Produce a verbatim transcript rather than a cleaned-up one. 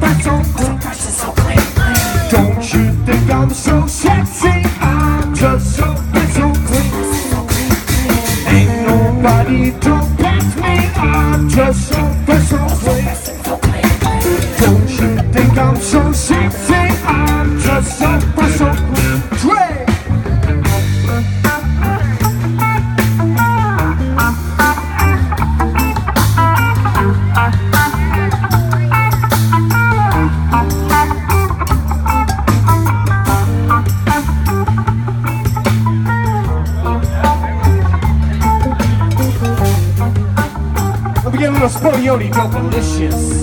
so clean. Don't you think I'm so sexy? I'm just so, so clean. Ain't nobody to pass me. I'm just so, so clean. Don't you think I'm so sexy? I'm just so, so clean. Dre! Get a little Spodioni, delicious.